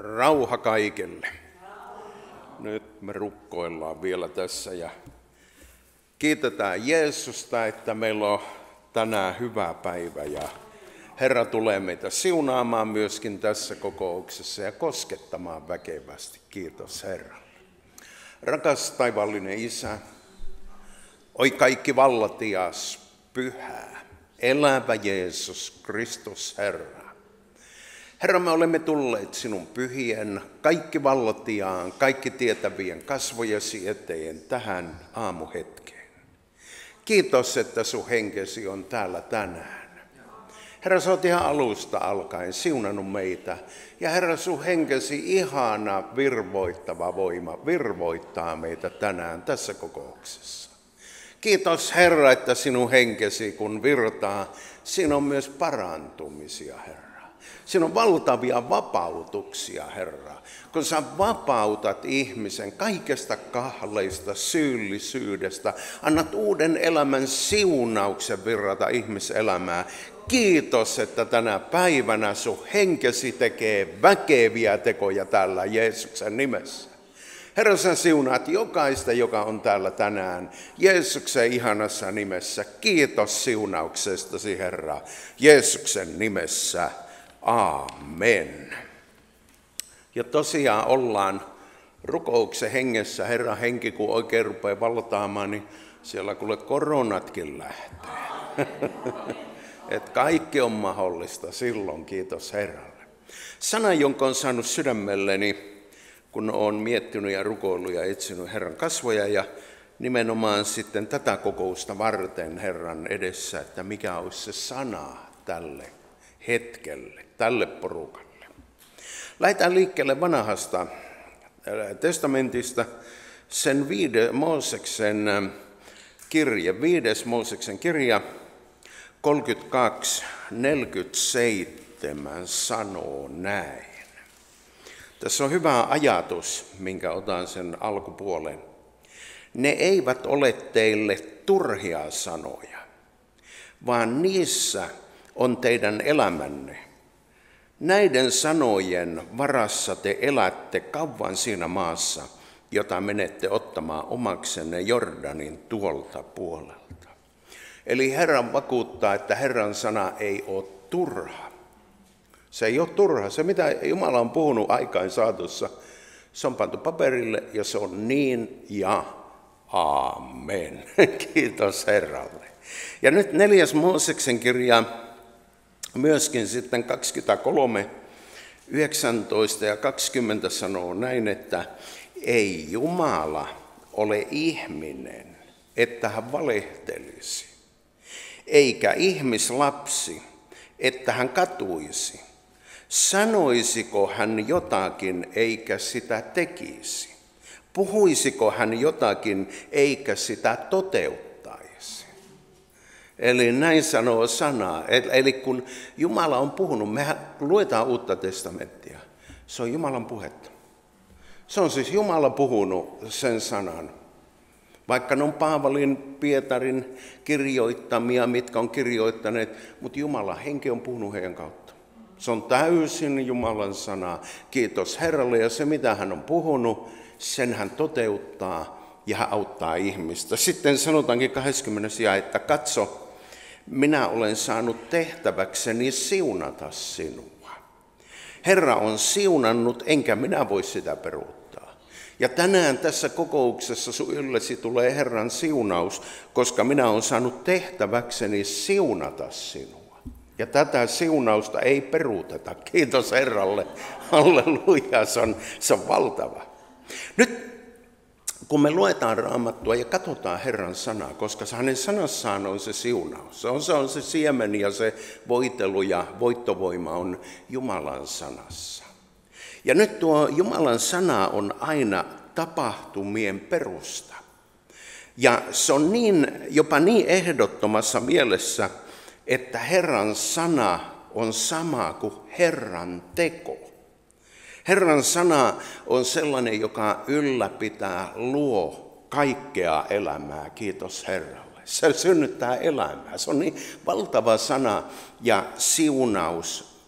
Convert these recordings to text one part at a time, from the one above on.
Rauha kaikille. Nyt me rukkoillaan vielä tässä ja kiitetään Jeesusta, että meillä on tänään hyvä päivä ja Herra tulee meitä siunaamaan myöskin tässä kokouksessa ja koskettamaan väkevästi. Kiitos Herralle. Rakas taivaallinen Isä, oi kaikki vallatias, pyhä, elävä Jeesus Kristus Herra. Herra, me olemme tulleet sinun pyhien, kaikki vallatiaan, kaikki tietävien kasvojesi eteen tähän aamuhetkeen. Kiitos, että sun henkesi on täällä tänään. Herra, sä oot ihan alusta alkaen siunannut meitä. Ja Herra, sun henkesi ihana virvoittava voima virvoittaa meitä tänään tässä kokouksessa. Kiitos Herra, että sinun henkesi kun virtaa, siinä on myös parantumisia, Herra. Siinä on valtavia vapautuksia, Herra, kun sä vapautat ihmisen kaikesta kahleista syyllisyydestä, annat uuden elämän siunauksen virrata ihmiselämää. Kiitos, että tänä päivänä sun henkesi tekee väkeviä tekoja täällä Jeesuksen nimessä. Herra, sä siunaat jokaista, joka on täällä tänään Jeesuksen ihanassa nimessä. Kiitos siunauksestasi, Herra, Jeesuksen nimessä. Aamen. Ja tosiaan ollaan rukouksen hengessä. Herran henki, kun oikein rupeaa valtaamaan, niin siellä kuule koronatkin lähtee. Et kaikki on mahdollista silloin, kiitos Herralle. Sana, jonka on saanut sydämelleni, kun olen miettinyt ja rukoillut ja etsinyt Herran kasvoja ja nimenomaan sitten tätä kokousta varten Herran edessä, että mikä olisi se sana tälle hetkelle, tälle porukalle. Lähdetään liikkeelle vanhasta testamentista, sen 5. Mooseksen kirja 32:47 sanoo näin. Tässä on hyvä ajatus, minkä otan sen alkupuolen. Ne eivät ole teille turhia sanoja, vaan niissä on teidän elämänne. Näiden sanojen varassa te elätte kauan siinä maassa, jota menette ottamaan omaksenne Jordanin tuolta puolelta. Eli Herra vakuuttaa, että Herran sana ei ole turha. Se ei ole turha. Se, mitä Jumala on puhunut aikain saatossa, se on pantu paperille ja se on niin ja aamen. Kiitos Herralle. Ja nyt 4. Mooseksen kirja, myöskin sitten 23, 19 ja 20 sanoo näin, että ei Jumala ole ihminen, että hän valehtelisi, eikä ihmislapsi, että hän katuisi. Sanoisiko hän jotakin, eikä sitä tekisi? Puhuisiko hän jotakin, eikä sitä toteuttaisi? Eli näin sanoo sana. Eli kun Jumala on puhunut, mehän luetaan Uutta testamenttia. Se on Jumalan puhetta. Se on siis Jumala puhunut sen sanan. Vaikka ne on Paavalin, Pietarin kirjoittamia, mitkä on kirjoittaneet, mutta Jumala henki on puhunut heidän kautta. Se on täysin Jumalan sana. Kiitos Herralle, ja se mitä hän on puhunut, sen hän toteuttaa ja hän auttaa ihmistä. Sitten sanotaankin 20. jae, että katso, minä olen saanut tehtäväkseni siunata sinua. Herra on siunannut, enkä minä voi sitä peruuttaa. Ja tänään tässä kokouksessa sun yllesi tulee Herran siunaus, koska minä olen saanut tehtäväkseni siunata sinua. Ja tätä siunausta ei peruuteta. Kiitos Herralle. Halleluja, se on valtava. Nyt kun me luetaan Raamattua ja katsotaan Herran sanaa, koska hänen sanassaan on se siunaus. Se on se siemen ja se voitelu ja voittovoima on Jumalan sanassa. Ja nyt tuo Jumalan sana on aina tapahtumien perusta. Ja se on jopa niin ehdottomassa mielessä, että Herran sana on sama kuin Herran teko. Herran sana on sellainen, joka ylläpitää, luo kaikkea elämää. Kiitos Herralle. Se synnyttää elämää. Se on niin valtava sana ja siunaus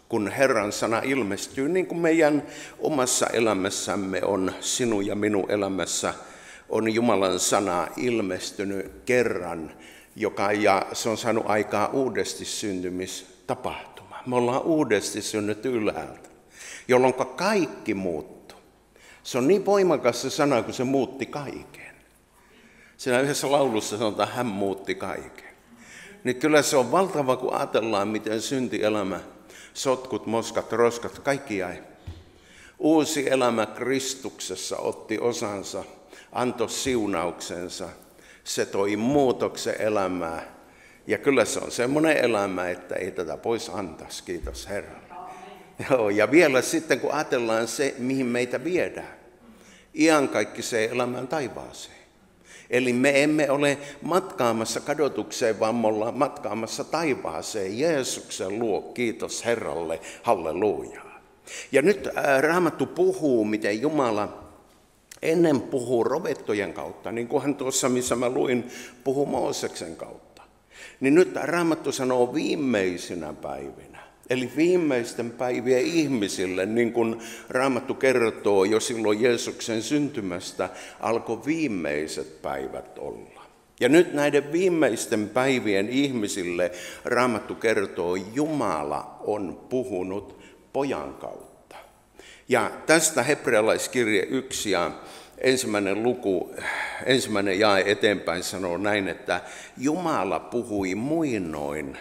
kun Herran sana ilmestyy, niin kuin meidän omassa elämässämme on, sinun ja minun elämässä on Jumalan sana ilmestynyt kerran, ja se on saanut aikaa uudesti syntymistapahtuma. Me ollaan uudesti synnytty ylhäältä, jolloin kaikki muuttuu. Se on niin voimakas se sana, kun se muutti kaiken. Siinä yhdessä laulussa sanotaan, hän muutti kaiken. Niin kyllä se on valtava, kun ajatellaan, miten syntielämä, sotkut, moskat, roskat, kaikki jäi. Uusi elämä Kristuksessa otti osansa, antoi siunauksensa. Se toi muutoksen elämää. Ja kyllä se on semmoinen elämä, että ei tätä pois antaisi, kiitos Herralle. Joo, ja vielä sitten, kun ajatellaan se, mihin meitä viedään. Iankaikkiseen elämään taivaaseen. Eli me emme ole matkaamassa kadotukseen, vaan me ollaan matkaamassa taivaaseen Jeesuksen luo. Kiitos Herralle, hallelujaa. Ja nyt Raamattu puhuu, miten Jumala ennen puhuu rovettojen kautta, niin kuin hän tuossa, missä mä luin, puhuu Mooseksen kautta. Niin nyt Raamattu sanoo viimeisinä päivinä, eli viimeisten päivien ihmisille, niin kuin Raamattu kertoo jo silloin Jeesuksen syntymästä, alkoi viimeiset päivät olla. Ja nyt näiden viimeisten päivien ihmisille Raamattu kertoo, Jumala on puhunut pojan kautta. Ja tästä hebrealaiskirje 1 ja ensimmäinen luku, ensimmäinen jae eteenpäin sanoo näin, että Jumala puhui muinoin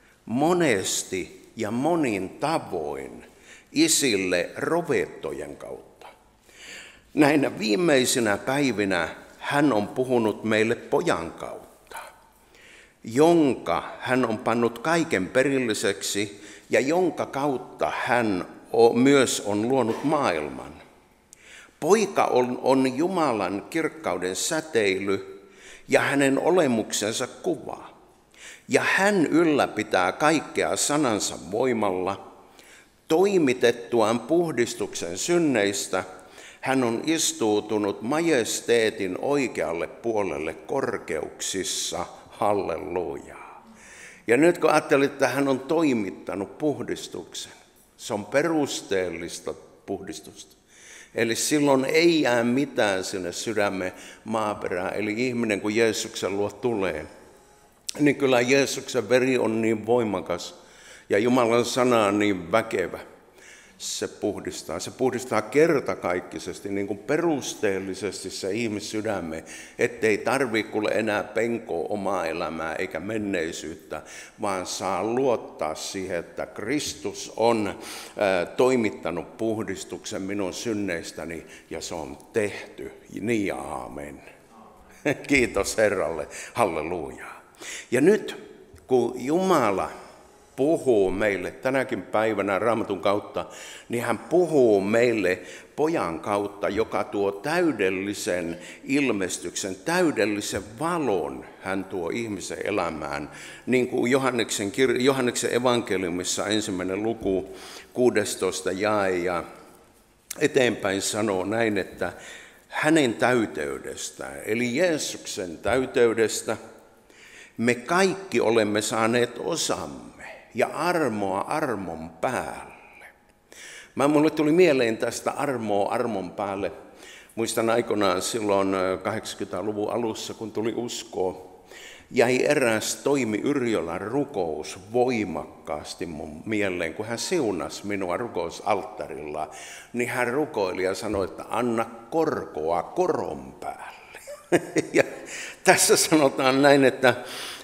monesti ja monin tavoin isille rovettojen kautta. Näinä viimeisinä päivinä hän on puhunut meille pojan kautta, jonka hän on pannut kaiken perilliseksi ja jonka kautta hän myös on luonut maailman. Poika on Jumalan kirkkauden säteily ja hänen olemuksensa kuva. Ja hän ylläpitää kaikkea sanansa voimalla. Toimitettuaan puhdistuksen synneistä, hän on istuutunut majesteetin oikealle puolelle korkeuksissa. Hallelujaa. Ja nyt kun ajattelit, että hän on toimittanut puhdistuksen, se on perusteellista puhdistusta. Eli silloin ei jää mitään sinne sydämen maaperään. Eli ihminen, kun Jeesuksen luo tulee, niin kyllä Jeesuksen veri on niin voimakas ja Jumalan sana on niin väkevä. Se puhdistaa kertakaikkisesti, niin kuin perusteellisesti se ihmissydäme, ettei tarvitse kuule enää penkoa omaa elämää eikä menneisyyttä, vaan saa luottaa siihen, että Kristus on toimittanut puhdistuksen minun synneistäni ja se on tehty. Niin ja aamen. Kiitos Herralle, hallelujaa. Ja nyt kun Jumala puhuu meille tänäkin päivänä Raamatun kautta, niin hän puhuu meille pojan kautta, joka tuo täydellisen ilmestyksen, täydellisen valon hän tuo ihmisen elämään. Niin kuin Johanneksen evankeliumissa 1. luku 16 jae ja eteenpäin sanoo näin, että hänen täyteydestään, eli Jeesuksen täyteydestä, me kaikki olemme saaneet osamme. Ja armoa armon päälle. Mulle tuli mieleen tästä armoa armon päälle. Muistan aikoinaan silloin 80-luvun alussa, kun tuli uskoa, jäi eräs Toimi Yrjölän rukous voimakkaasti mun mieleen, kun hän siunasi minua rukousalttarilla, niin hän rukoili ja sanoi, että anna korkoa koron päälle. Ja tässä sanotaan näin, että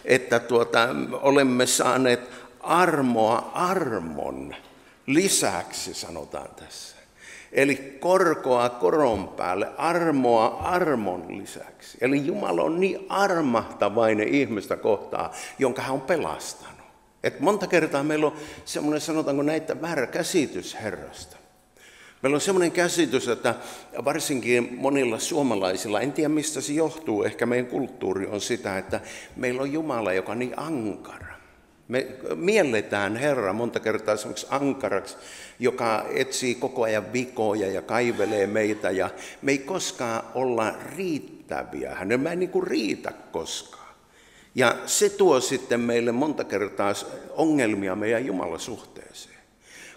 olemme saaneet armoa armon lisäksi, sanotaan tässä. Eli korkoa koron päälle, armoa armon lisäksi. Eli Jumala on niin armahtavainen ihmistä kohtaan, jonka hän on pelastanut. Et monta kertaa meillä on semmoinen, sanotaanko näitä, väärä käsitys Herrasta. Meillä on semmoinen käsitys, että varsinkin monilla suomalaisilla, en tiedä mistä se johtuu, ehkä meidän kulttuuri on sitä, että meillä on Jumala, joka on niin ankara. Me mielletään Herra monta kertaa semmoiksi ankaraksi, joka etsii koko ajan vikoja ja kaivelee meitä ja me ei koskaan olla riittäviä. Hänellä ei niin kuin riitä koskaan. Ja se tuo sitten meille monta kertaa ongelmia meidän Jumalan suhteeseen.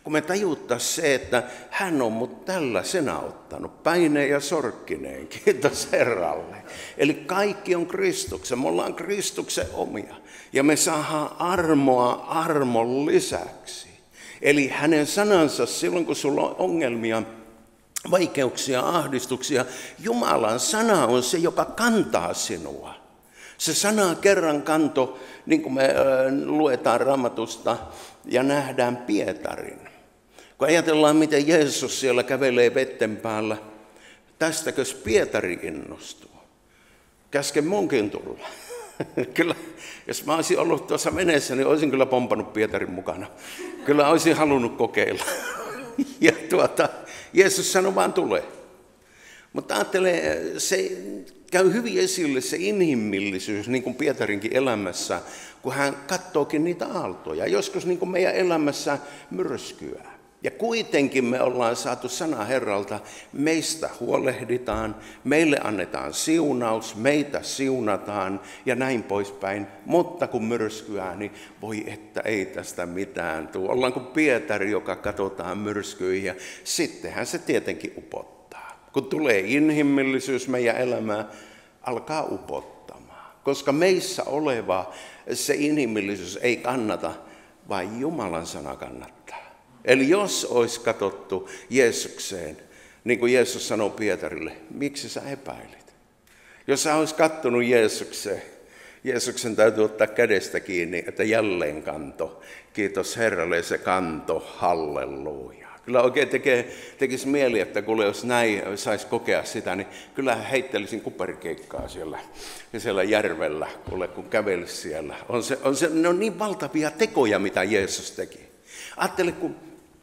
Kun me tajuttaisiin se, että hän on mut tällaisena ottanut, päineen ja sorkkineen, kiitos Herralle. Eli kaikki on Kristuksen, me ollaan Kristuksen omia. Ja me saadaan armoa armon lisäksi. Eli hänen sanansa silloin, kun sulla on ongelmia, vaikeuksia, ahdistuksia, Jumalan sana on se, joka kantaa sinua. Se sana kerran kanto, niin kuin me luetaan Raamatusta ja nähdään Pietarin. Kun ajatellaan, miten Jeesus siellä kävelee vetten päällä, tästäkös Pietari innostuu? Käske munkin tulla. Kyllä, jos mä olisin ollut tuossa veneessä, niin olisin kyllä pompannut Pietarin mukana. Kyllä olisin halunnut kokeilla. Ja Jeesus sanoi vaan tulee. Mutta ajattele, se käy hyvin esille se inhimillisyys, niin kuin Pietarinkin elämässä, kun hän katsookin niitä aaltoja. Joskus niin kuin meidän elämässä myrskyä. Ja kuitenkin me ollaan saatu sana Herralta, meistä huolehditaan, meille annetaan siunaus, meitä siunataan ja näin poispäin. Mutta kun myrskyää, niin voi että ei tästä mitään tule. Ollaan kuin Pietari, joka katsotaan myrskyihin ja sittenhän se tietenkin upottaa. Kun tulee inhimillisyys meidän elämään, alkaa upottamaan. Koska meissä oleva se inhimillisyys ei kannata, vaan Jumalan sana kannattaa. Eli jos olisi katsottu Jeesukseen, niin kuin Jeesus sanoi Pietarille, miksi sä epäilit? Jos sä olisi katsonut Jeesukseen, Jeesuksen täytyy ottaa kädestä kiinni, että jälleen kanto. Kiitos Herralle se kanto, halleluja. Kyllä oikein tekisi mieli, että kuule, jos näin saisi kokea sitä, niin kyllä heittelisin kuperikeikkaa siellä järvellä, kuule, kun kävelisi siellä. Ne on niin valtavia tekoja, mitä Jeesus teki. Ajattele, kun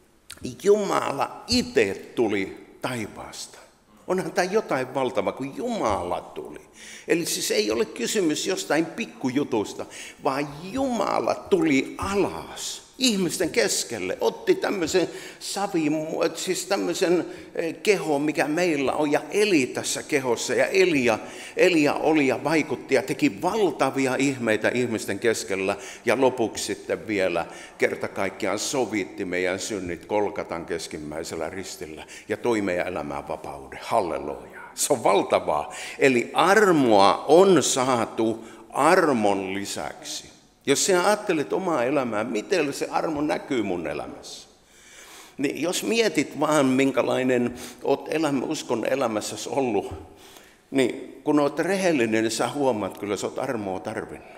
Jumala itse tuli taivaasta. Onhan tämä jotain valtavaa, kun Jumala tuli. Eli siis ei ole kysymys jostain pikkujutusta, vaan Jumala tuli alas ihmisten keskelle. Otti tämmöisen siis tämmöisen kehon, mikä meillä on, ja eli tässä kehossa. Ja Elia oli ja vaikutti ja teki valtavia ihmeitä ihmisten keskellä. Ja lopuksi sitten vielä kerta kaikkiaan sovitti meidän synnit Golgatan keskimmäisellä ristillä ja toi meidän elämään vapauden. Halleluja. Se on valtavaa. Eli armoa on saatu armon lisäksi. Jos sinä ajattelet omaa elämää, miten se armo näkyy mun elämässä, niin jos mietit vaan, minkälainen olet uskon elämässäsi ollut, niin kun olet rehellinen, niin sä huomaat, kyllä sä oot armoa tarvinnut.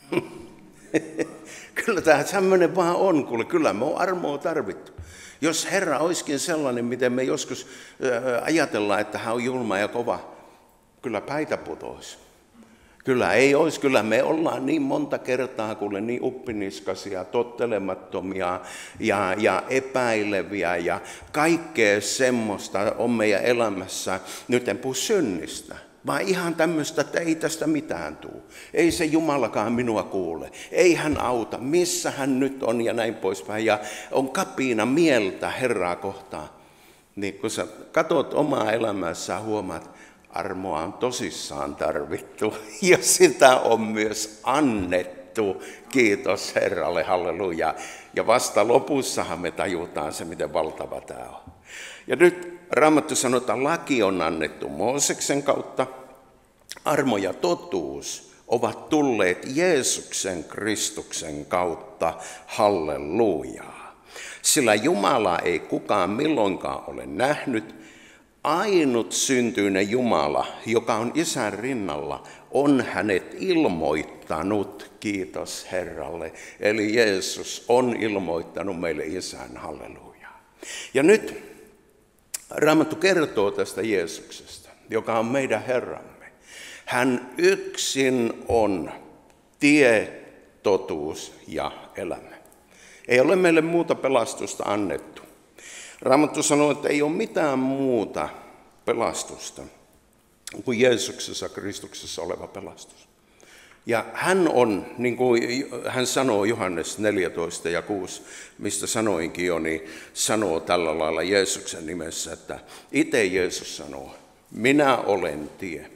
Kyllä tämä tämmöinen vaan on, kyllä me on armoa tarvittu. Jos Herra olisikin sellainen, miten me joskus ajatellaan, että hän on julma ja kova, kyllä päitä putoisi. Kyllä ei olisi, kyllä me ollaan niin monta kertaa, kuule, niin uppiniskaisia, tottelemattomia ja epäileviä ja kaikkea semmoista on meidän elämässä. Nyt en puhu synnistä, vaan ihan tämmöistä, että ei tästä mitään tule. Ei se Jumalakaan minua kuule, ei hän auta, missä hän nyt on ja näin poispäin. Ja on kapiina mieltä Herraa kohtaan. Niin kun sä katot omaa elämässä, huomaat, armoa on tosissaan tarvittu ja sitä on myös annettu. Kiitos Herralle, halleluja. Ja vasta lopussahan me tajutaan se, miten valtava tämä on. Ja nyt Raamattu sanoo, että laki on annettu Mooseksen kautta. Armo ja totuus ovat tulleet Jeesuksen Kristuksen kautta. Halleluja. Sillä Jumalaa ei kukaan milloinkaan ole nähnyt. Ainut syntyinen Jumala, joka on Isän rinnalla, on hänet ilmoittanut, kiitos Herralle. Eli Jeesus on ilmoittanut meille Isän, halleluja. Ja nyt Raamattu kertoo tästä Jeesuksesta, joka on meidän Herramme. Hän yksin on tie, totuus ja elämä. Ei ole meille muuta pelastusta annettu. Raamattu sanoo, että ei ole mitään muuta pelastusta kuin Jeesuksessa Kristuksessa oleva pelastus. Ja hän on, niin kuin hän sanoo Johannes 14 ja 6, mistä sanoinkin jo, niin sanoo tällä lailla Jeesuksen nimessä, että itse Jeesus sanoo, minä olen tie,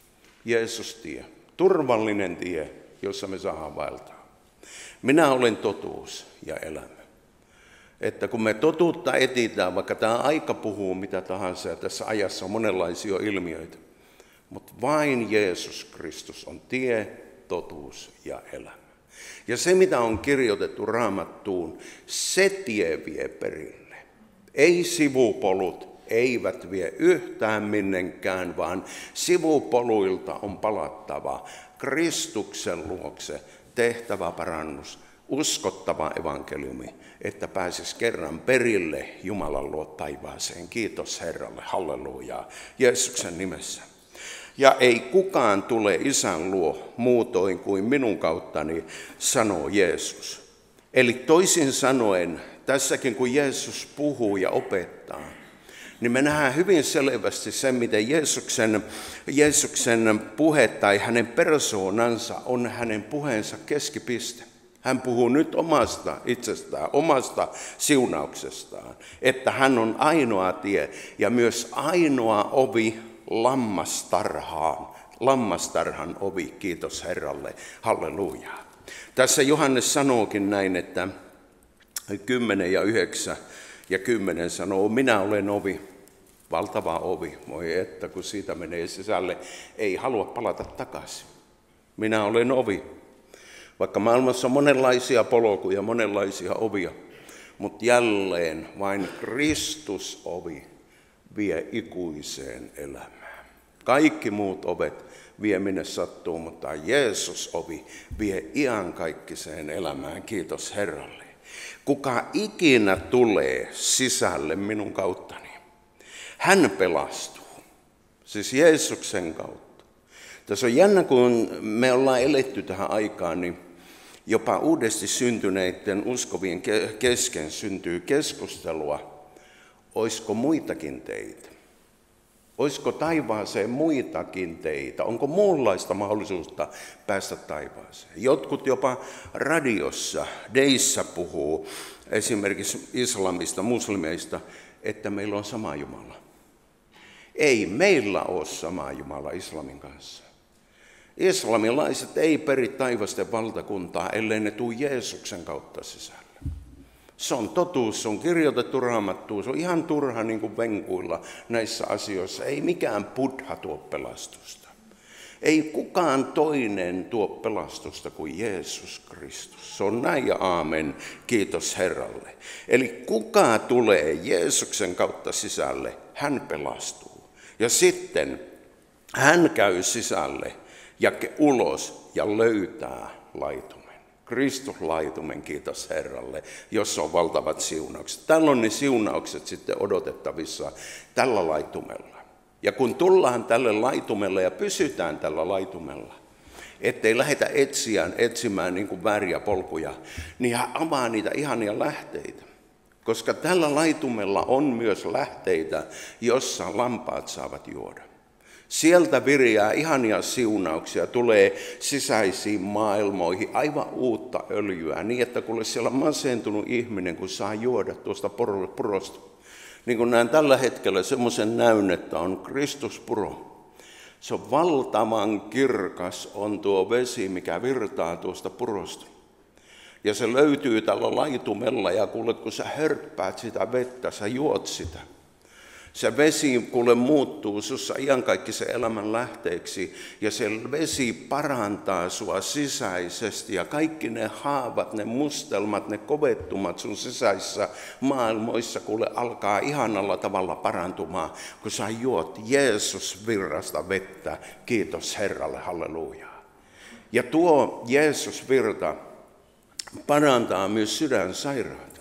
Jeesus tie, turvallinen tie, jossa me saadaan vaeltaa. Minä olen totuus ja elämä. että kun me totuutta etsitään, vaikka tämä aika puhuu mitä tahansa ja tässä ajassa on monenlaisia ilmiöitä, mutta vain Jeesus Kristus on tie, totuus ja elämä. Ja se, mitä on kirjoitettu Raamattuun, se tie vie perille. Ei sivupolut, eivät vie yhtään minnekään, vaan sivupoluilta on palattava Kristuksen luokse, tehtävä parannus, uskottava evankeliumi, että pääsisi kerran perille Jumalan luo taivaaseen. Kiitos Herralle, halleluja, Jeesuksen nimessä. Ja ei kukaan tule Isän luo muutoin kuin minun kauttani, sanoo Jeesus. Eli toisin sanoen, tässäkin kun Jeesus puhuu ja opettaa, niin me nähdään hyvin selvästi se, miten Jeesuksen puhe tai hänen persoonansa on hänen puheensa keskipiste. Hän puhuu nyt omasta itsestään, omasta siunauksestaan, että hän on ainoa tie ja myös ainoa ovi lammastarhan ovi, kiitos Herralle, halleluja. Tässä Johannes sanookin näin, että 10 ja 9 ja 10 sanoo, minä olen ovi, valtava ovi, voi että kun siitä menee sisälle, ei halua palata takaisin. Minä olen ovi, vaikka maailmassa on monenlaisia polkuja, monenlaisia ovia, mutta jälleen vain Kristus ovi vie ikuiseen elämään. Kaikki muut ovet vie minne sattuu, mutta Jeesus ovi vie iankaikkiseen elämään. Kiitos Herralle. Kuka ikinä tulee sisälle minun kauttani, hän pelastuu. Siis Jeesuksen kautta. Tässä on jännä, kun me ollaan eletty tähän aikaan, niin jopa uudesti syntyneiden uskovien kesken syntyy keskustelua. Olisiko muitakin teitä? Olisiko taivaaseen muitakin teitä? Onko muunlaista mahdollisuutta päästä taivaaseen? Jotkut jopa radiossa, deissä puhuu esimerkiksi islamista, muslimeista, että meillä on sama Jumala. Ei meillä ole sama Jumala islamin kanssa. Islamilaiset ei peri taivasten valtakuntaa, ellei ne tule Jeesuksen kautta sisälle. Se on totuus, se on kirjoitettu Raamattuun, se on ihan turha niin kuin venkuilla näissä asioissa. Ei mikään buddha tuo pelastusta. Ei kukaan toinen tuo pelastusta kuin Jeesus Kristus. Se on näin ja aamen, kiitos Herralle. Eli kuka tulee Jeesuksen kautta sisälle, hän pelastuu. Ja sitten hän käy sisälle ja ulos ja löytää laitumen. Kristuslaitumen, kiitos Herralle, jossa on valtavat siunaukset. Tällä on ne siunaukset sitten odotettavissa tällä laitumella. Ja kun tullaan tälle laitumelle ja pysytään tällä laitumella, ettei lähdetä etsimään niin kuin vääriä polkuja, niin hän avaa niitä ihania lähteitä. Koska tällä laitumella on myös lähteitä, jossa lampaat saavat juoda. Sieltä viriää ihania siunauksia, tulee sisäisiin maailmoihin aivan uutta öljyä, niin että kuule siellä masentunut ihminen, kun saa juoda tuosta purosta. Niin kuin näen tällä hetkellä semmoisen näyn, että on Kristuspuro. Se on valtavan kirkas, on tuo vesi, mikä virtaa tuosta purosta. Ja se löytyy tällä laitumella ja kuule, kun sä hörppäät sitä vettä, sä juot sitä. Se vesi kuule muuttuu sussa iankaikkisen elämän lähteeksi ja se vesi parantaa sua sisäisesti ja kaikki ne haavat, ne mustelmat, ne kovettumat sun sisäisissä maailmoissa kuule alkaa ihanalla tavalla parantumaan, kun sä juot Jeesus virrasta vettä. Kiitos Herralle, halleluja. Ja tuo Jeesus virta parantaa myös sydänsairaat.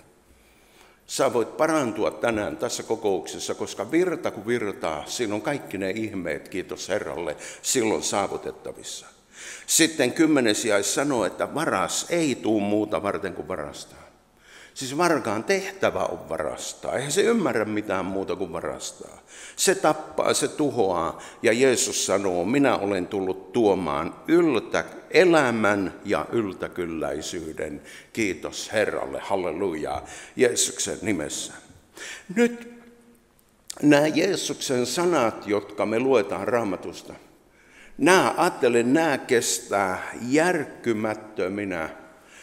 Sä voit parantua tänään tässä kokouksessa, koska virta kun virtaa, siinä on kaikki ne ihmeet, kiitos Herralle, silloin saavutettavissa. Sitten 10. jae sanoo, että varas ei tule muuta varten kuin varastaa. Siis varkaan tehtävä on varastaa, eihän se ymmärrä mitään muuta kuin varastaa. Se tappaa, se tuhoaa ja Jeesus sanoo, minä olen tullut tuomaan elämän ja yltäkylläisyyden. Kiitos Herralle, halleluja, Jeesuksen nimessä. Nyt nämä Jeesuksen sanat, jotka me luetaan Raamatusta, nämä kestää järkkymättöminä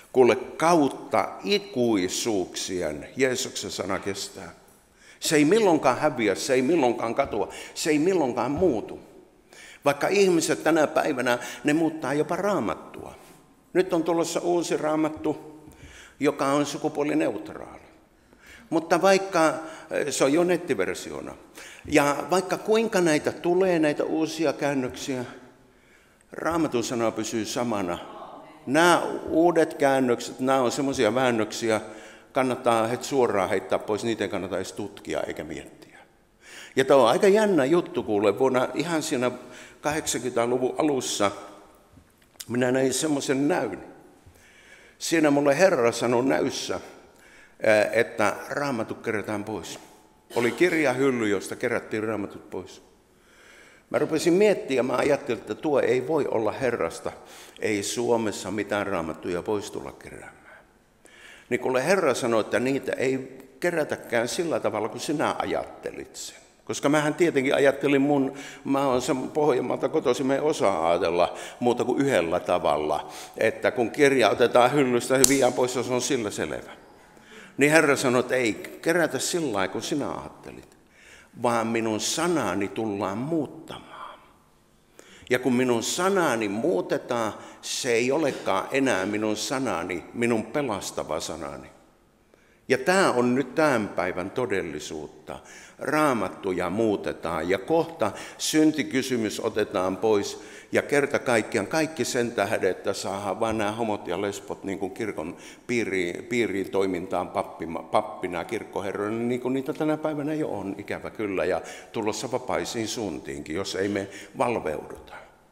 Kuule, kautta ikuisuuksien Jeesuksen sana kestää. Se ei milloinkaan häviä, se ei milloinkaan katua, se ei milloinkaan muutu. Vaikka ihmiset tänä päivänä, ne muuttaa jopa raamattua. Nyt on tulossa uusi raamattu, joka on sukupuolineutraali. Mutta vaikka se on jo nettiversiona, ja vaikka kuinka näitä tulee, näitä uusia käännöksiä, Raamatun sana pysyy samana. Nämä uudet käännökset, nämä on semmoisia väännöksiä, kannattaa suoraan heittää pois, niitä ei kannata edes tutkia eikä miettiä. Ja tämä on aika jännä juttu, kuule, vuonna ihan siinä 80-luvun alussa minä näin semmoisen näyn. Siinä mulle Herra sanoi näyssä, että raamatut kerätään pois. Oli kirjahylly, josta kerättiin raamatut pois. Mä rupesin miettimään, mä ajattelin, että tuo ei voi olla Herrasta. Ei Suomessa mitään raamattuja pois tulla keräämään. Niin kun Herra sanoi, että niitä ei kerätäkään sillä tavalla, kun sinä ajattelit sen. Koska mähän tietenkin ajattelin, mä oon sen Pohjanmaalta kotoisin, me ei osaa ajatella muuta kuin yhdellä tavalla. Että kun kirja otetaan hyllystä ja viedään pois, se on sillä selvä. Niin Herra sanoi, että ei kerätä sillä lailla, kun sinä ajattelit, vaan minun sanani tullaan muuttamaan. Ja kun minun sanani muutetaan, se ei olekaan enää minun sanani, minun pelastava sanani. Ja tämä on nyt tämän päivän todellisuutta. Raamattuja muutetaan ja kohta syntikysymys otetaan pois ja kerta kaikkiaan kaikki sen tähden, että saadaan vain nämä homot ja lesbot niin kuin kirkon piiriin toimintaan pappina kirkkoherroina, niin kuin niitä tänä päivänä jo on ikävä kyllä ja tulossa vapaisiin suuntiinkin, jos ei me valveuduta.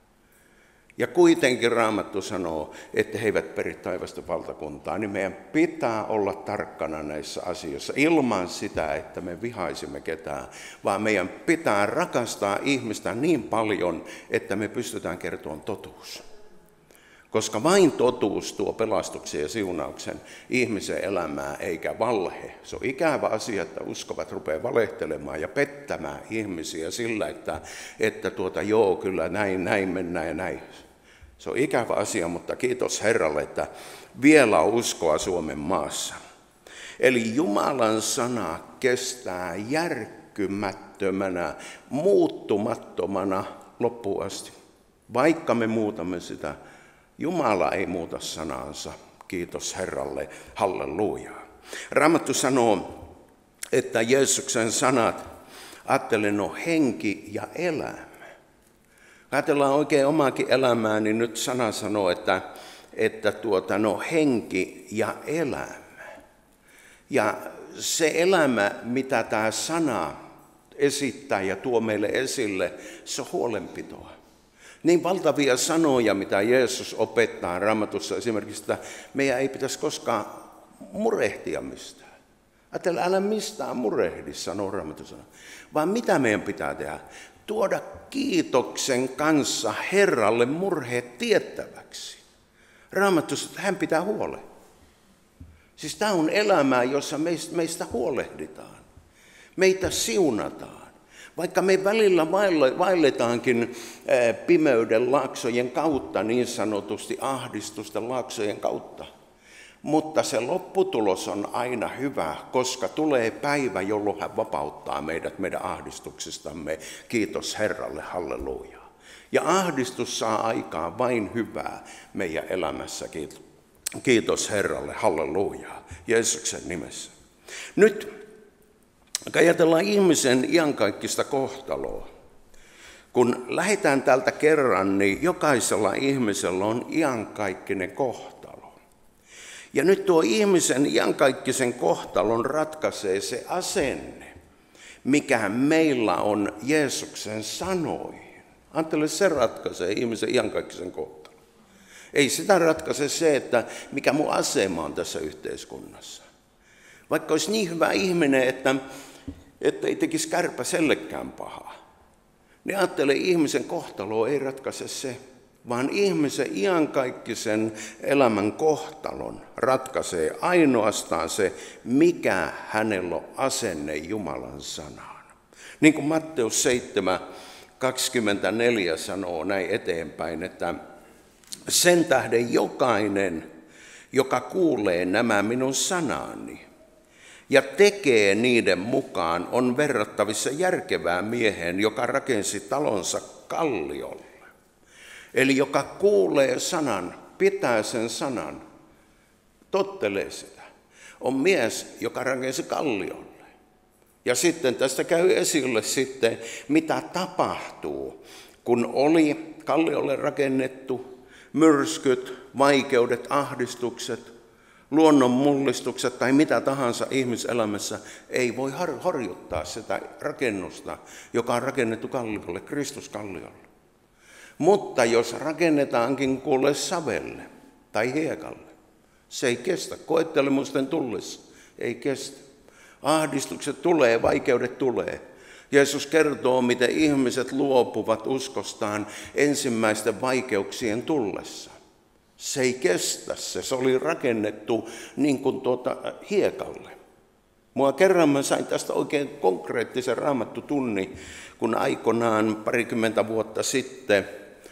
Ja kuitenkin Raamattu sanoo, että he eivät peri taivasta valtakuntaa, niin meidän pitää olla tarkkana näissä asioissa ilman sitä, että me vihaisimme ketään, vaan meidän pitää rakastaa ihmistä niin paljon, että me pystytään kertomaan totuus. Koska vain totuus tuo pelastuksen ja siunauksen ihmisen elämään eikä valhe. Se on ikävä asia, että uskovat rupeaa valehtelemaan ja pettämään ihmisiä sillä, että joo, kyllä näin mennään ja näin. Se on ikävä asia, mutta kiitos Herralle, että vielä on uskoa Suomen maassa. Eli Jumalan sana kestää järkkymättömänä, muuttumattomana loppuun asti. Vaikka me muutamme sitä, Jumala ei muuta sanansa. Kiitos Herralle, halleluja. Raamattu sanoo, että Jeesuksen sanat, ajattelen, on henki ja elämä. Ajatellaan oikein omaakin elämää, niin nyt sana sanoo, että henki ja elämä. Ja se elämä, mitä tämä sana esittää ja tuo meille esille, se on huolenpitoa. Niin valtavia sanoja, mitä Jeesus opettaa Raamatussa esimerkiksi, että meidän ei pitäisi koskaan murehtia mistään. Ajatella, älä mistään murehdi, sanoo Raamatussa. Vaan mitä meidän pitää tehdä? Tuoda kiitoksen kanssa Herralle murheet tiettäväksi. Raamatussa, että hän pitää huolen. Siis tämä on elämää, jossa meistä huolehditaan. Meitä siunataan. Vaikka me välillä vaelletaankin pimeyden laaksojen kautta, niin sanotusti ahdistusten laaksojen kautta. Mutta se lopputulos on aina hyvä, koska tulee päivä, jolloin hän vapauttaa meidät meidän ahdistuksistamme. Kiitos Herralle, halleluja. Ja ahdistus saa aikaan vain hyvää meidän elämässä. Kiitos Herralle, halleluja. Jeesuksen nimessä. Nyt ajatellaan ihmisen iankaikkista kohtaloa. Kun lähdetään täältä kerran, niin jokaisella ihmisellä on iankaikkinen kohtalo. Ja nyt tuo ihmisen iankaikkisen kohtalon ratkaisee se asenne, mikä meillä on Jeesuksen sanoihin. Ajattele, se ratkaisee ihmisen iankaikkisen kohtalon. Ei sitä ratkaise se, että mikä mun asema on tässä yhteiskunnassa. Vaikka olisi niin hyvä ihminen, että ei tekisi kärpäsellekään pahaa. Niin ajattele, ihmisen kohtalo ei ratkaise se, vaan ihmisen iankaikkisen elämän kohtalon ratkaisee ainoastaan se, mikä hänellä on asenne Jumalan sanaan. Niin kuin Matteus 7:24 sanoo näin eteenpäin, että sen tähden jokainen, joka kuulee nämä minun sanani ja tekee niiden mukaan, on verrattavissa järkevään mieheen, joka rakensi talonsa kalliolle. Eli joka kuulee sanan, pitää sen sanan, tottelee sitä, on mies, joka rakensi kalliolle. Ja sitten tästä käy esille sitten, mitä tapahtuu, kun oli kalliolle rakennettu myrskyt, vaikeudet, ahdistukset, luonnon mullistukset tai mitä tahansa ihmiselämässä ei voi horjuttaa sitä rakennusta, joka on rakennettu kalliolle, Kristuskalliolle. Mutta jos rakennetaankin kuule savelle tai hiekalle, se ei kestä. Koettelemusten tullessa ei kestä. Ahdistukset tulee, vaikeudet tulee. Jeesus kertoo, miten ihmiset luopuvat uskostaan ensimmäisten vaikeuksien tullessa. Se ei kestä, se oli rakennettu niin kuin hiekalle. Kerran mä sain tästä oikein konkreettisen raamattutunnin, kun aikoinaan 20 vuotta sitten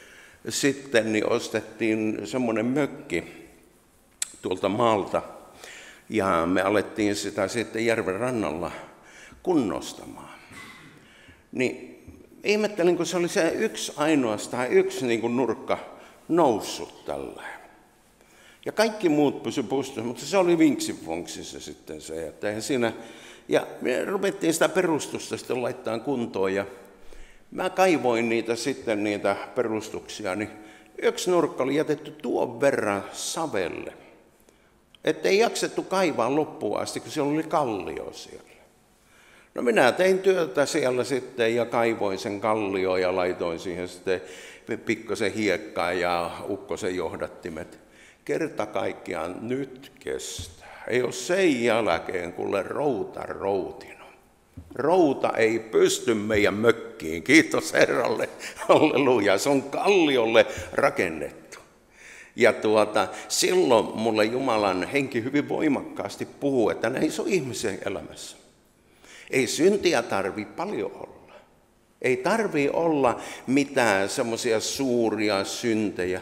niin ostettiin semmoinen mökki tuolta maalta. Ja me alettiin sitä sitten järven rannalla kunnostamaan. Niin ihmettelin, kun se oli se yksi niin kuin nurkka noussut tällä. Ja kaikki muut pysy pystyssä, mutta se oli vinksivonksissa sitten se. Että eihän siinä. Ja me ruvettiin sitä perustusta sitten laittaa kuntoon ja mä kaivoin niitä perustuksia, niin yksi nurkka oli jätetty tuon verran savelle. Että ei jaksettu kaivaa loppuun asti, kun siellä oli kallio siellä. No minä tein työtä siellä sitten ja kaivoin sen kallioon ja laitoin siihen sitten pikkasen hiekkaa ja ukkosen johdattimet. Kerta kaikkiaan nyt kestää. Ei ole sen jälkeen, kuule routa routinut. Routa ei pysty meidän mökkiin. Kiitos Herralle. Halleluja. Se on kalliolle rakennettu. Ja silloin mulle Jumalan henki hyvin voimakkaasti puhuu, että näin se on ihmisen elämässä. Ei syntiä tarvitse paljon olla. Ei tarvitse olla mitään semmoisia suuria syntejä.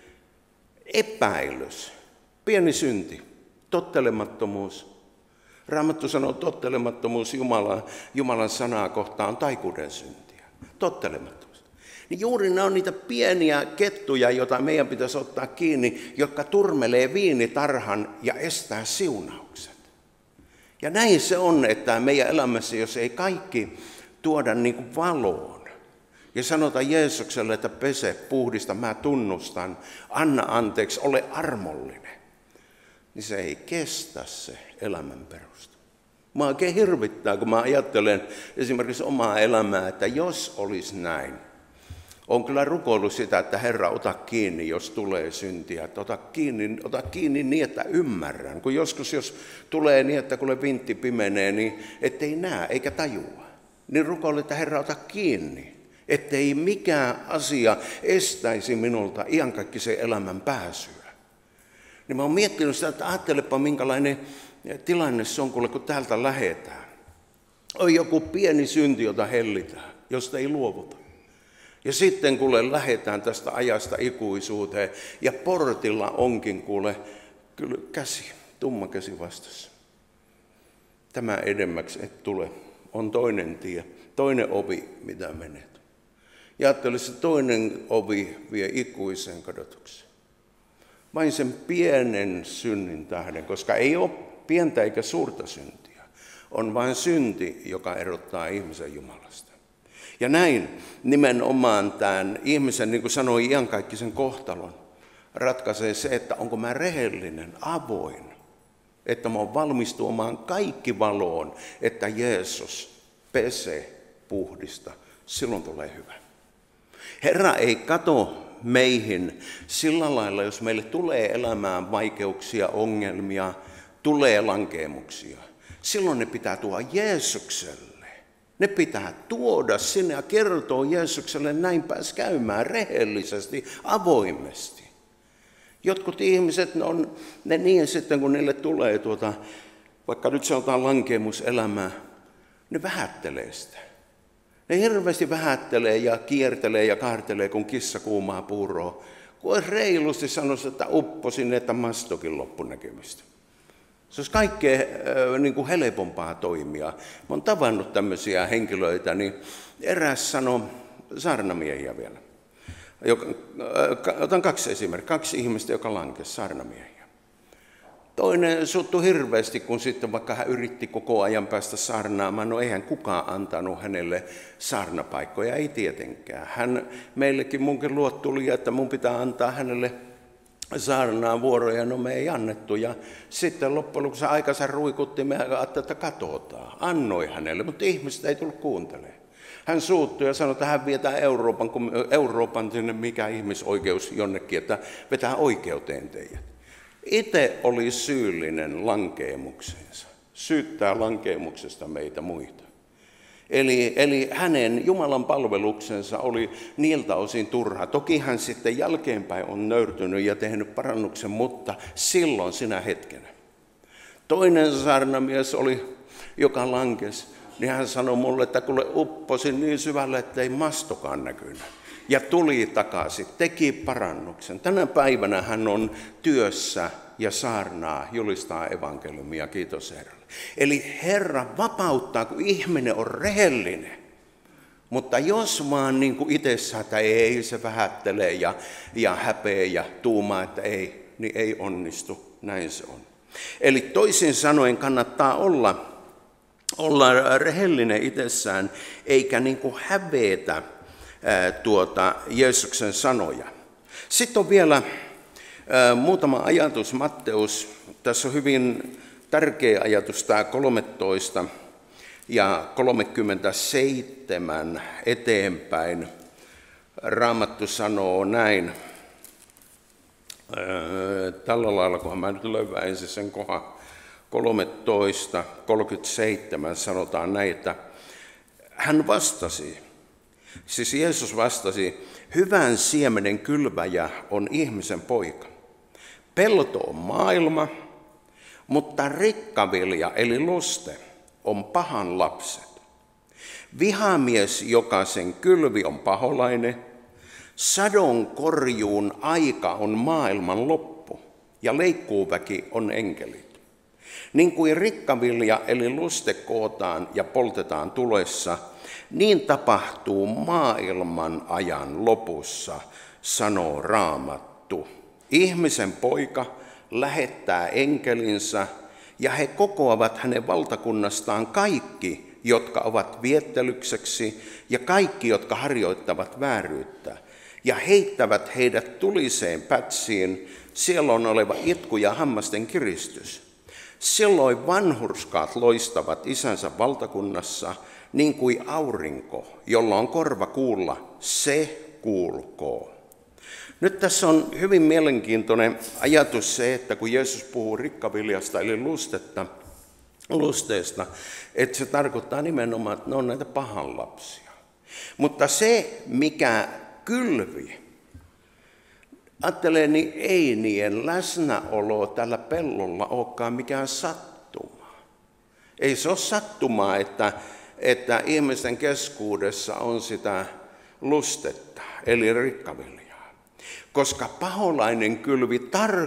Epäilys, pieni synti, tottelemattomuus. Raamattu sanoo, tottelemattomuus Jumalan sanaa kohtaan on taikuuden syntiä. Tottelemattomuus. Niin juuri nämä on niitä pieniä kettuja, joita meidän pitäisi ottaa kiinni, jotka turmelee viinitarhan ja estää siunaukset. Ja näin se on, että meidän elämässä, jos ei kaikki tuoda niin kuin valoon ja sanota Jeesukselle, että pese, puhdista, mä tunnustan, anna anteeksi, ole armollinen, niin se ei kestä se elämän perusta. Mä oikein hirvittää, kun mä ajattelen esimerkiksi omaa elämää, että jos olisi näin, on kyllä rukoillut sitä, että Herra, ota kiinni, jos tulee syntiä. Että ota kiinni niin, että ymmärrän. Kun joskus, jos tulee niin, että kun vintti pimenee, niin ettei näe eikä tajua. Niin rukoilu, että Herra, ota kiinni. Ettei mikään asia estäisi minulta iankaikkisen elämän pääsyä. Niin mä oon miettinyt sitä, että ajattelepa minkälainen tilanne se on, kun täältä lähetään. On joku pieni synti, jota hellitään, josta ei luovuta. Ja sitten kuule lähdetään tästä ajasta ikuisuuteen ja portilla onkin kuule kyllä käsi, tumma käsi vastassa. Tämä edemmäksi et tule, on toinen tie, toinen ovi mitä menet. Ja ajattele, se toinen ovi vie ikuiseen kadotukseen. Vain sen pienen synnin tähden, koska ei ole pientä eikä suurta syntiä. On vain synti, joka erottaa ihmisen Jumalasta. Ja näin nimenomaan tämän ihmisen, niin kuin sanoi iankaikkisen kohtalon, ratkaisee se, että onko mä rehellinen, avoin, että mä oon valmis tuomaan kaikki valoon, että Jeesus pesee, puhdista, silloin tulee hyvä. Herra ei kato meihin sillä lailla, jos meille tulee elämään vaikeuksia, ongelmia, tulee lankeemuksia. Silloin ne pitää tuoda Jeesukselle. Ne pitää tuoda sinne ja kertoa Jeesukselle, näin pääsi käymään rehellisesti, avoimesti. Jotkut ihmiset, ne niin sitten kun niille tulee vaikka nyt sanotaan lankeemuselämää, ne vähättelee sitä. Ne hirveästi vähättelee ja kiertelee ja kaartelee kuin kissa kuumaa puuroa. kun olisi reilusti sanoisi, että upposin, että mastokin loppunäkemistä. Se olisi kaikkein niin kuin helpompaa toimia. Mä oon tavannut tämmöisiä henkilöitä, niin eräs sanoi, saarnamiehiä vielä. Otan 2 esimerkkiä, 2 ihmistä, joka lankesi saarnamiehiä. Toinen suuttui hirveästi, kun sitten vaikka hän yritti koko ajan päästä saarnaamaan, no eihän kukaan antanut hänelle saarnapaikkoja, ei tietenkään. Meillekin munkin luot tuli, että mun pitää antaa hänelle saarnaan vuoroja, no me ei annettu. Ja sitten loppujen lopuksi aikansa ruikutti, me ajattelin, että katsotaan. Annoi hänelle, mutta ihmiset ei tullut kuuntelemaan. Hän suuttui ja sanoi, että hän vietää Euroopan sinne mikä ihmisoikeus jonnekin, että vetää oikeuteen teidät. Itse oli syyllinen lankeemukseensa, syyttää lankeemuksesta meitä muita. Eli hänen Jumalan palveluksensa oli niiltä osin turha. Toki hän sitten jälkeenpäin on nöyrtynyt ja tehnyt parannuksen, mutta silloin sinä hetkenä. Toinen saarnamies oli, joka lankesi, niin hän sanoi mulle, että kun upposin niin syvälle, että ei mastokaan näkynyt. Ja tuli takaisin, teki parannuksen. Tänä päivänä hän on työssä ja saarnaa, julistaa evankeliumia, kiitos Herralle. Eli Herra vapauttaa, kun ihminen on rehellinen. Mutta jos vaan niin kuin itsessään, että ei, se vähättelee ja häpeä ja tuumaa, että ei, niin ei onnistu. Näin se on. Eli toisin sanoen kannattaa olla rehellinen itsessään, eikä niin kuin hävetä Jeesuksen sanoja. Sitten on vielä muutama ajatus, Matteus. Tässä on hyvin tärkeä ajatus, tämä 13 ja 37 eteenpäin. Raamattu sanoo näin. Tällä lailla, kunhan mä nyt löydän ensin sen kohan 13, 37 sanotaan näin, että hän vastasi, siis Jeesus vastasi, hyvän siemenen kylväjä on ihmisen poika. Pelto on maailma, mutta rikkavilja eli luste on pahan lapset. Vihamies, joka sen kylvi, on paholainen. Sadon korjuun aika on maailman loppu ja leikkuuväki on enkelit. Niin kuin rikkavilja eli luste kootaan ja poltetaan tulessa, niin tapahtuu maailman ajan lopussa, sanoo Raamattu. Ihmisen poika lähettää enkelinsä ja he kokoavat hänen valtakunnastaan kaikki, jotka ovat viettelykseksi ja kaikki, jotka harjoittavat vääryyttä. Ja heittävät heidät tuliseen pätsiin, siellä on oleva itku ja hammasten kiristys. Silloin vanhurskaat loistavat isänsä valtakunnassa, niin kuin aurinko, jolla on korva kuulla, se kuulkoo. Nyt tässä on hyvin mielenkiintoinen ajatus se, että kun Jeesus puhuu rikkaviljasta eli lusteesta, että se tarkoittaa nimenomaan, että ne on näitä pahan lapsia. Mutta se, mikä kylvi, ajattelee, niin ei niiden läsnäolo tällä pellolla olekaan mikään sattuma. Ei se ole sattumaa, että ihmisten keskuudessa on sitä lustetta, eli rikkaviljaa. Koska paholainen kylvi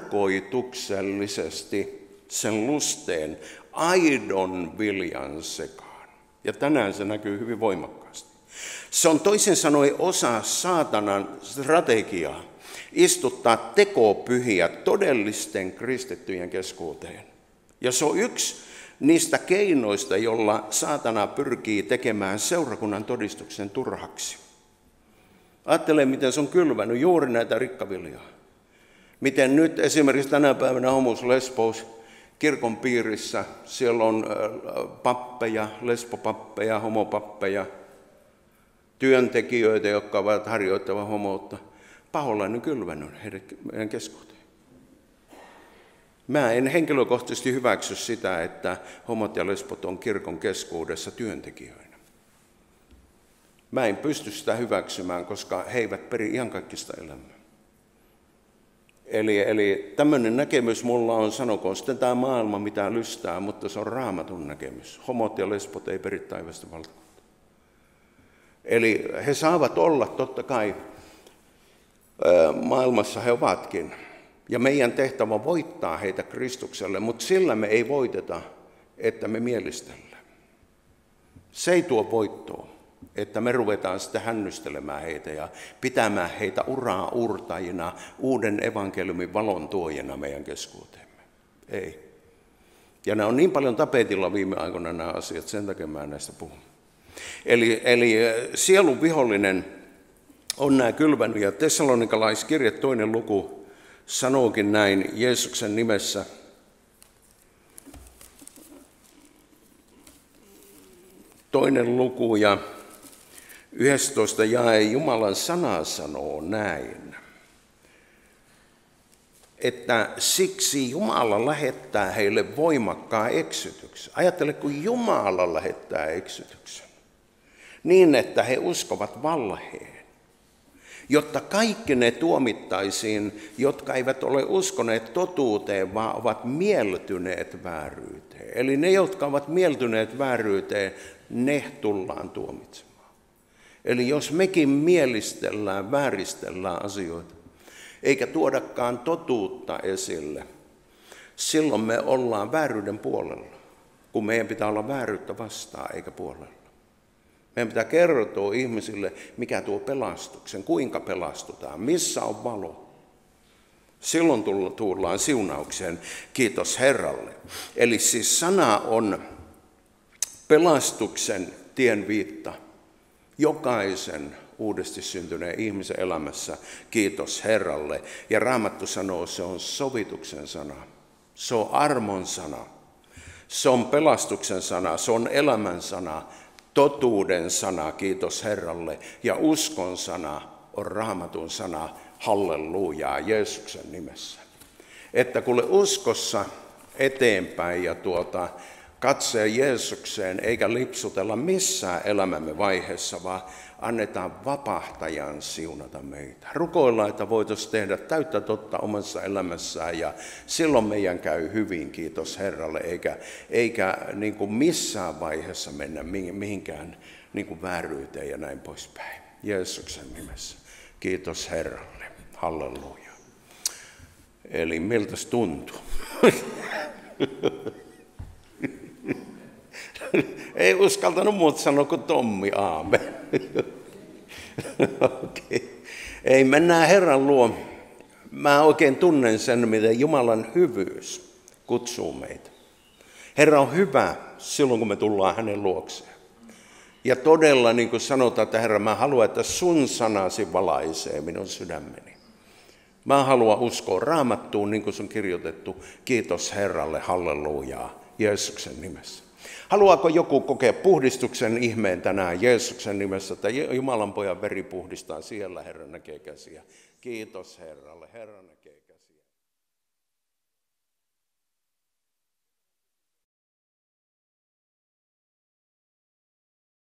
tarkoituksellisesti sen lusteen aidon viljan sekaan. Ja tänään se näkyy hyvin voimakkaasti. Se on toisin sanoen osa saatanan strategiaa istuttaa tekopyhiä todellisten kristittyjen keskuuteen. Ja se on yksi niistä keinoista, jolla saatana pyrkii tekemään seurakunnan todistuksen turhaksi. Ajattele, miten se on kylvänyt juuri näitä rikkaviljaa. Miten nyt esimerkiksi tänä päivänä Homus Lesbos kirkon piirissä, siellä on pappeja, lesbopappeja, homopappeja, työntekijöitä, jotka ovat harjoittavat homoutta. Paholainen kylvänyt heidän keskuuteen. Mä en henkilökohtaisesti hyväksy sitä, että homot ja lesbot on kirkon keskuudessa työntekijöinä. Mä en pysty sitä hyväksymään, koska he eivät peri iankaikkista elämää. Eli tämmöinen näkemys mulla on, sanokoon sitten tämä maailma mitä lystää, mutta se on Raamatun näkemys. Homot ja lesbot ei peri taivasta valtakuntaa. Eli he saavat olla totta kai Maailmassa he ovatkin. Ja meidän tehtävä on voittaa heitä Kristukselle, mutta sillä me ei voiteta, että me mielistellään. Se ei tuo voittoa, että me ruvetaan sitten hännystelemään heitä ja pitämään heitä uraa uurtajina, uuden evankeliumin valon tuojina meidän keskuuteemme. Ei. Ja nämä on niin paljon tapetilla viime aikoina nämä asiat, sen takia mä näistä puhun. Eli sielun vihollinen on nämä kylvännyt, ja Tessalonikalaiskirje 2. luku sanookin näin Jeesuksen nimessä. Toinen luku ja 11 jae Jumalan sana sanoo näin, että siksi Jumala lähettää heille voimakkaan eksytyksen. Ajattele, kun Jumala lähettää eksytyksen, niin että he uskovat valheen, jotta kaikki ne tuomittaisiin, jotka eivät ole uskoneet totuuteen, vaan ovat mieltyneet vääryyteen. Eli ne, jotka ovat mieltyneet vääryyteen, ne tullaan tuomitsemaan. Eli jos mekin mielistellään, vääristellään asioita, eikä tuodakaan totuutta esille, silloin me ollaan vääryyden puolella, kun meidän pitää olla vääryyttä vastaan eikä puolella. Meidän pitää kertoa ihmisille, mikä tuo pelastuksen, kuinka pelastutaan, missä on valo. Silloin tullaan siunaukseen, kiitos Herralle. Eli siis sana on pelastuksen tienviitta jokaisen uudesti syntyneen ihmisen elämässä, kiitos Herralle. Ja Raamattu sanoo, se on sovituksen sana, se on armon sana, se on pelastuksen sana, se on elämän sana, totuuden sana, kiitos Herralle. Ja uskon sana on Raamatun sana, hallelujaa, Jeesuksen nimessä. Että kuule uskossa eteenpäin ja katsee Jeesukseen eikä lipsutella missään elämämme vaiheessa, vaan annetaan vapahtajan siunata meitä. Rukoillaan, että voitaisiin tehdä täyttä totta omassa elämässään ja silloin meidän käy hyvin, kiitos Herralle, eikä niin kuin missään vaiheessa mennä mihinkään niin kuin vääryyteen ja näin poispäin. Jeesuksen nimessä. Kiitos Herralle. Halleluja. Eli miltäs tuntuu? Ei uskaltanut muuta sanoa kuin Tommi, aamen. Okay. Ei, mennään Herran luo. Mä oikein tunnen sen, miten Jumalan hyvyys kutsuu meitä. Herra on hyvä silloin, kun me tullaan hänen luokseen. Ja todella, niin kuin sanotaan, että Herra, mä haluan, että sun sanasi valaisee minun sydämeni. Mä haluan uskoa Raamattuun, niin kuin se on kirjoitettu. Kiitos Herralle, hallelujaa, Jeesuksen nimessä. Haluaako joku kokea puhdistuksen ihmeen tänään Jeesuksen nimessä, että Jumalan pojan veri puhdistaa siellä, Herra näkee käsiä. Kiitos Herralle, Herra näkee käsiä.